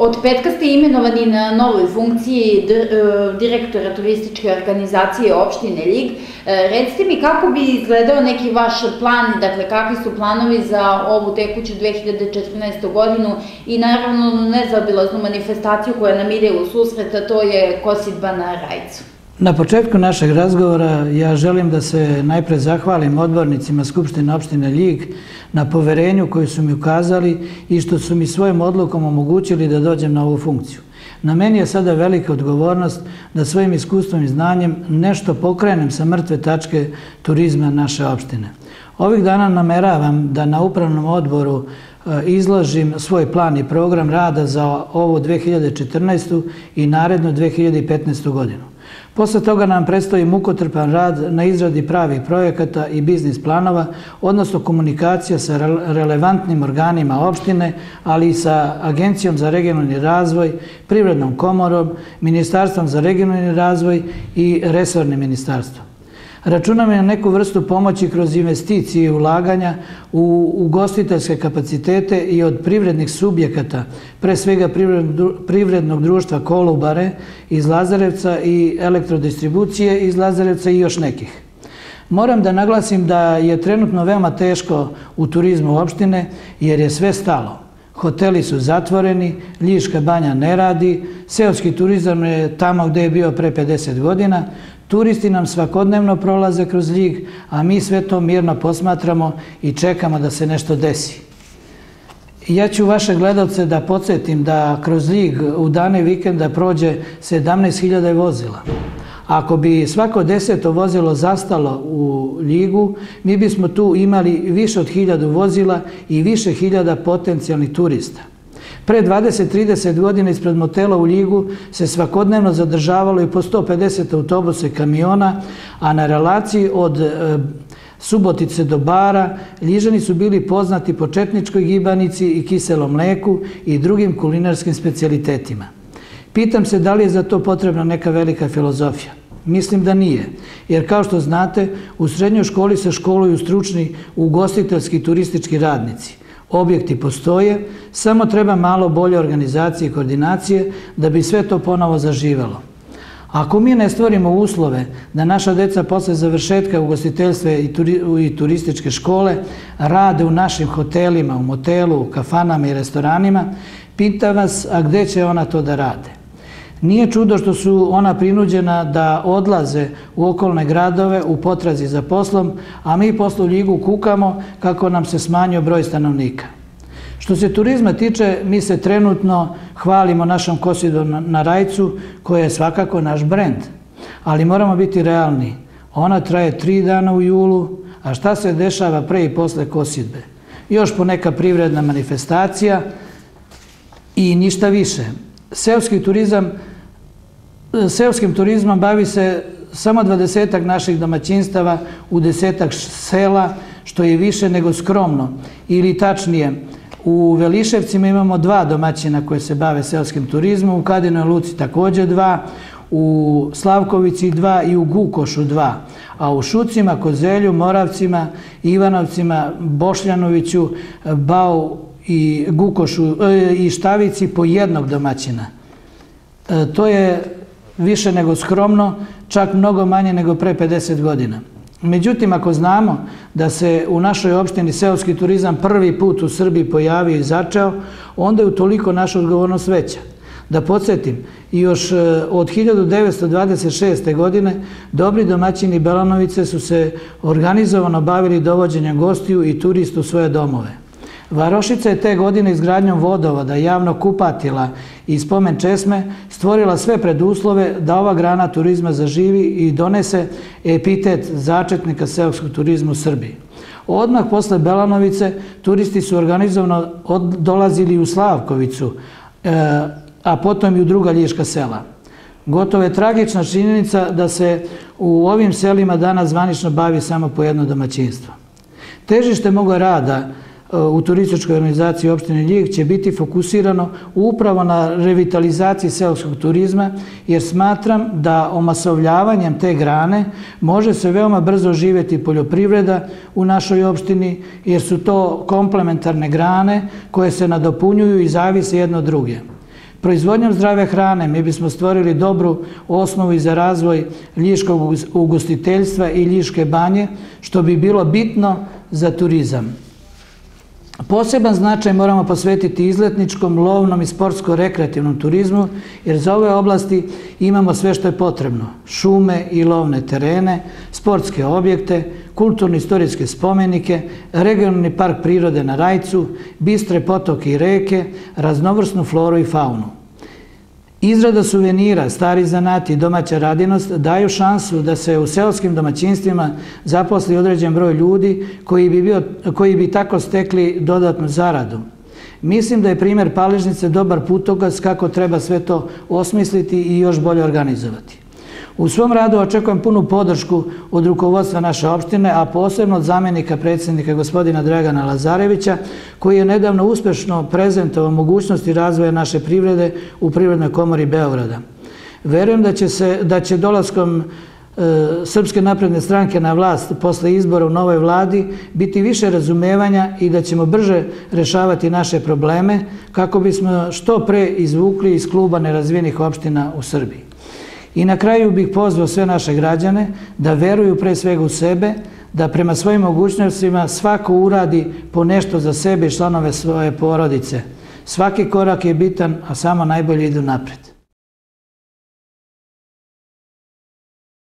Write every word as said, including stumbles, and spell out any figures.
Od petka ste imenovani na novoj funkciji direktora turističke organizacije opštine Ljig. Recite mi kako bi izgledao neki vaš plan, dakle kakvi su planovi za ovu tekuću dve hiljade četrnaestu godinu i naravno nezaobilaznu manifestaciju koja nam ide u susret, a to je kosidba na Rajcu. Na početku našeg razgovora ja želim da se najpre zahvalim odbornicima Skupštine opštine Ljig na poverenju koju su mi ukazali i što su mi svojom odlukom omogućili da dođem na ovu funkciju. Na meni je sada velika odgovornost da svojim iskustvom i znanjem nešto pokrenem sa mrtve tačke turizma naše opštine. Ovih dana nameravam da na upravnom odboru izložim svoj plan i program rada za ovu dve hiljade četrnaestu. i narednu dve hiljade petnaestu. godinu. Posle toga nam predstoji mukotrpan rad na izradi pravih projekata i biznis planova, odnosno komunikacija sa relevantnim organima opštine, ali i sa Agencijom za regionalni razvoj, Privrednom komorom, Ministarstvom za regionalni razvoj i resornim ministarstvom. Računam na neku vrstu pomoći kroz investicije i ulaganja u ugostiteljske kapacitete i od privrednih subjekata, pre svega privrednog društva Kolubare iz Lazarevca i elektrodistribucije iz Lazarevca i još nekih. Moram da naglasim da je trenutno veoma teško u turizmu opštine jer je sve stalo. Hoteli su zatvoreni, Ljiška banja ne radi, seoski turizam je tamo gde je bio pre pedeset godina, turisti nam svakodnevno prolaze kroz Ljig, a mi sve to mirno posmatramo i čekamo da se nešto desi. Ja ću vaše gledalce da podsjetim da kroz Ljig u dane vikenda prođe sedamnaest hiljada vozila. Ako bi svako deseto vozilo zastalo u Ljigu, mi bismo tu imali više od hiljadu vozila i više hiljada potencijalnih turista. Pre dvadeset do trideset godina ispred motela u Ljigu se svakodnevno zadržavalo i po sto pedeset autobusa i kamiona, a na relaciji od Subotice do Bara Ljižani su bili poznati po četničkoj gibanici i kiselom mleku i drugim kulinarskim specijalitetima. Pitam se da li je za to potrebna neka velika filozofija. Mislim da nije, jer kao što znate, u srednjoj školi se školuju stručni ugostiteljski i turistički radnici. Objekti postoje, samo treba malo bolje organizacije i koordinacije da bi sve to ponovo zaživelo. Ako mi ne stvorimo uslove da naša deca posle završetka ugostiteljstva i turističke škole rade u našim hotelima, u motelu, u kafanama i restoranima, pitam vas, a gde će ona to da rade? Nije čudo što su ona prinuđena da odlaze u okolne gradove u potrazi za poslom, a mi posle u Ljigu kukamo kako nam se smanjio broj stanovnika. Što se turizma tiče, mi se trenutno hvalimo našom kosidbom na Rajcu, koja je svakako naš brend. Ali moramo biti realni. Ona traje tri dana u julu, a šta se dešava pre i posle kosidbe? Još poneka privredna manifestacija i ništa više. Seoski turizam, seoskim turizmom bavi se samo dvadesetak naših domaćinstava u desetak sela, što je više nego skromno. Ili tačnije, u Veliševcima imamo dva domaćina koje se bave seoskim turizmom, u Kadinoj Luci takođe dva, u Slavkovici dva i u Gukošu dva, a u Šucima, Kozelju, Moravcima, Ivanovcima, Bošljanoviću, Bau i Gukošu i Štavici po jednog domaćina. To je više nego skromno, čak mnogo manje nego pre pedeset godina. Međutim, ako znamo da se u našoj opštini seoski turizam prvi put u Srbiji pojavio i začeo, onda je utoliko naša odgovornost veća. Da podsjetim, još od hiljadu devetsto dvadeset šeste. godine dobri domaćini Belanovice su se organizovano bavili dovođenjem gostiju i turista u svoje domove. Varošica je te godine izgradnjom vodovoda, javnog kupatila i spomen česme stvorila sve preduslove da ova grana turizma zaživi i donese epitet začetnika seoskog turizma u Srbiji. Odmah posle Belanovice turisti su organizovano dolazili u Slavkovicu, a potom i u druga ljiška sela. Gotovo je tragična činjenica da se u ovim selima danas zvanično bavi samo po jedno domaćinstvo. Težište moga rada u turističkoj organizaciji opštine Ljig će biti fokusirano upravo na revitalizaciji seoskog turizma, jer smatram da omasovljavanjem te grane može se veoma brzo živjeti poljoprivreda u našoj opštini, jer su to komplementarne grane koje se nadopunjuju i zavise jedno od druge. Proizvodnjom zdrave hrane mi bismo stvorili dobru osnovu i za razvoj ljiškog ugostiteljstva i Ljiške banje, što bi bilo bitno za turizam. Poseban značaj moramo posvetiti izletničkom, lovnom i sportsko-rekreativnom turizmu, jer za ove oblasti imamo sve što je potrebno. Šume i lovne terene, sportske objekte, kulturno-istorijske spomenike, regionalni park prirode na Rajcu, bistre potoke i reke, raznovrsnu floru i faunu. Izrada suvenira, stari zanati i domaća radinost daju šansu da se u seoskim domaćinstvima zaposli određen broj ljudi koji bi, bio, koji bi tako stekli dodatnu zaradu. Mislim da je primjer Paližnice dobar putokaz kako treba sve to osmisliti i još bolje organizovati. U svom radu očekujem punu podršku od rukovodstva naše opštine, a posebno od zamjenika predsjednika gospodina Dragana Lazarevića, koji je nedavno uspešno prezentovao mogućnosti razvoja naše privrede u Privrednoj komori Beograda. Verujem da će, se, da će dolaskom e, Srpske napredne stranke na vlast posle izbora u novoj vladi biti više razumevanja i da ćemo brže rešavati naše probleme kako bismo što pre izvukli iz kluba nerazvijenih opština u Srbiji. I na kraju bih pozvao sve naše građane da veruju pre svega u sebe, da prema svojim mogućnostima svako uradi po nešto za sebe i članove svoje porodice. Svaki korak je bitan, a samo najbolje idu napred.